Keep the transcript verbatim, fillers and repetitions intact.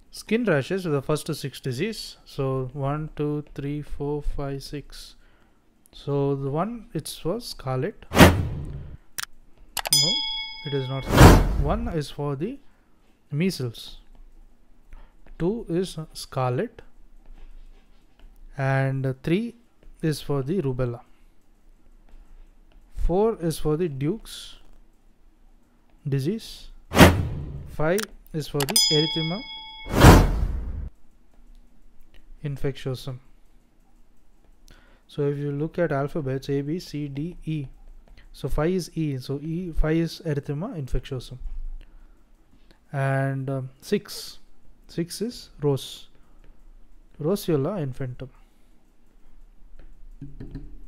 Skin rashes are the first six disease. So one, two, three, four, five, six. So the one it's for scarlet. No, it is not. One is for the measles. Two is scarlet, and three is for the rubella. Four is for the Duke's disease. Five is for the erythema infectiosum. So if you look at alphabets A, B, C, D, E. So five is E. So E five is erythema infectiosum. And um, six. Six is rose. Roseola infantum.